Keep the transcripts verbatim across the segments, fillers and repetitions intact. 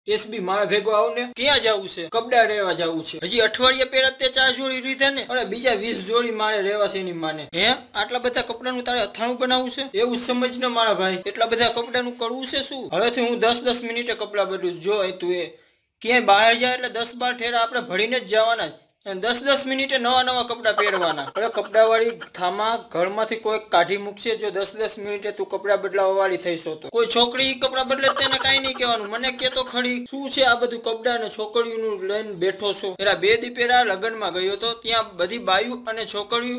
SB મારા ભેગો આવ ને. ક્યાં જવું છે? કપડા રહેવા જવું છે. હજી અઠવાડિયે પહેલા તે ચાર જોડી લીધા ને, અને બીજા વીસ જોડી મારે રહેવા છે એની માને. હે આટલા બધા કપડાનું તારે અથાણું બનાવવું છે? એવું સમજ ને મારા ભાઈ, એટલા બધા કપડાનું કરવું છે શું? હવેથી હું દસ દસ મિનિટે કપડા બદલું. જો તું એ ક્યાંય બહાર જાય એટલે દસ બાર ઠેરા આપણે ભરીને જ જવાના જ. દસ દસ મિનિટે નવા નવા કપડા પહેરવાના. હવે કપડા વાળી થામા ઘરમાંથી કોઈ કાઢી મૂકશે જો દસ દસ મિનિટે તું કપડા બદલાવા વાળી થઈશો તો. કોઈ છોકરી કપડા બદલે તેને કઈ નહીં કહેવાનું. મને કેતો ખરી શું છે આ બધું કપડા અને છોકરીઓનું લઈને બેઠો છો? એના બે દી પહેલા લગ્નમાં ગયો તો, ત્યાં બધી બાયું અને છોકરીઓ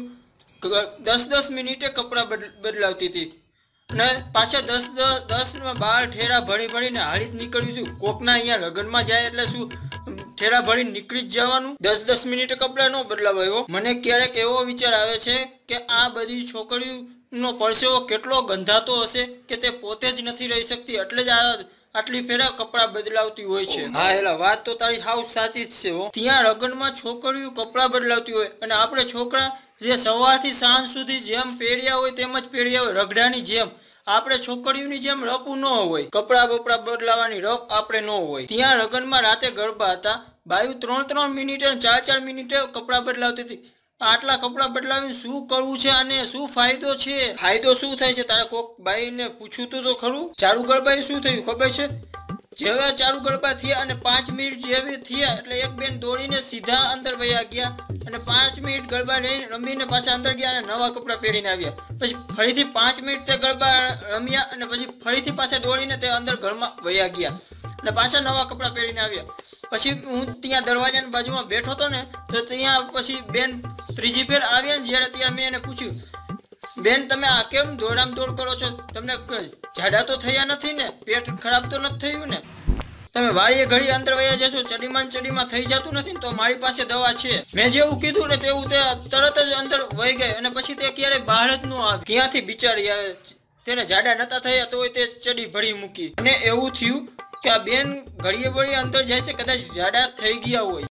દસ દસ મિનિટે કપડા બદલાવતી હતી ને પાછા દસ દસ દસ બાર ઠેરા ભરી ભરીને હારી જ નીકળ્યું હતું. કોકના અહીંયા લગ્નમાં જાય એટલે શું ઠેરા ભરી નીકળી જ જવાનું? દસ દસ મિનિટે કપડા ન બદલાવાયો. મને ક્યારેક એવો વિચાર આવે છે કે આ બધી છોકરીઓનો પરસેવો કેટલો ગંધાતો હશે કે તે પોતે જ નથી રહી શકતી, એટલે જ આ આટલી ફેરા કપડા બદલાવતી હોય છે. હા એલા વાત તો તારી હાવ સાચી જ છે હો. ત્યાં લગ્નમાં છોકરીઓ કપડા બદલાવતી હોય અને આપણે છોકરા જે સવારથી સાંજ સુધી જેમ પહેર્યા હોય તેમ જ પહેર્યા હોય, રગડાની જેમ. આપણે છોકરીઓની જેમ રપું ન હોય, કપડા બપડા બદલાવાની રપ આપણે ન હોય. ત્યાં લગ્નમાં રાતે ગરબા હતા, બાયું ત્રણ ત્રણ મિનિટે ચાર ચાર મિનિટે કપડા બદલાવતી હતી. આટલા કપડા બદલાવીને શું કરવું છે અને શું ફાયદો છે? ફાયદો શું થાય છે? તારે કોક બાઈને પૂછ્યું તું તો ખરું? ચાલુ ગરબા શું થયું ખબર છે? જેવા ચાલુ ગરબા થયા અને પાંચ મિનિટ જેવી થયા એટલે એક બેન દોડીને સીધા અંદર વયા ગયા અને પાંચ મિનિટ ગરબા લઈને રમીને પાછા અંદર ગયા અને નવા કપડા પહેરીને આવ્યા. પછી ફરીથી પાંચ મિનિટ તે ગરબા રમ્યા અને પછી ફરીથી પાછા દોડીને તે અંદર ઘરમાં વયા ગયા અને પાછા નવા કપડા પહેરીને આવ્યા. પછી હું ત્યાં દરવાજાની બાજુમાં બેઠો હતો ને તો ત્યાં પછી બેન ત્રીજી ફેર આવ્યા ને જ્યારે ત્યાં મેં એને પૂછ્યું, બેન તમે આ કેમ દોડામ દોડ કરો છો? તમને જાડા તો થયા નથી ને? પેટ ખરાબ તો નથી થયું ને? તમે વાળીએ ઘડી અંદર વયા જશો, ચડીમાં ચડીમાં થઈ જતું નથી તો મારી પાસે દવા છે. મેં જેવું કીધું ને તેવું તે તરત જ અંદર વહી ગઈ અને પછી તે ક્યારેય બહાર જ ન આવે. ક્યાંથી બિચારી આવે? તેને જાડા નતા થયા તો તે ચડી ભરી મૂકી અને એવું થયું કે આ બેન ઘડીએ ઘડીએ અંદર જાય છે, કદાચ જાડા થઈ ગયા હોય.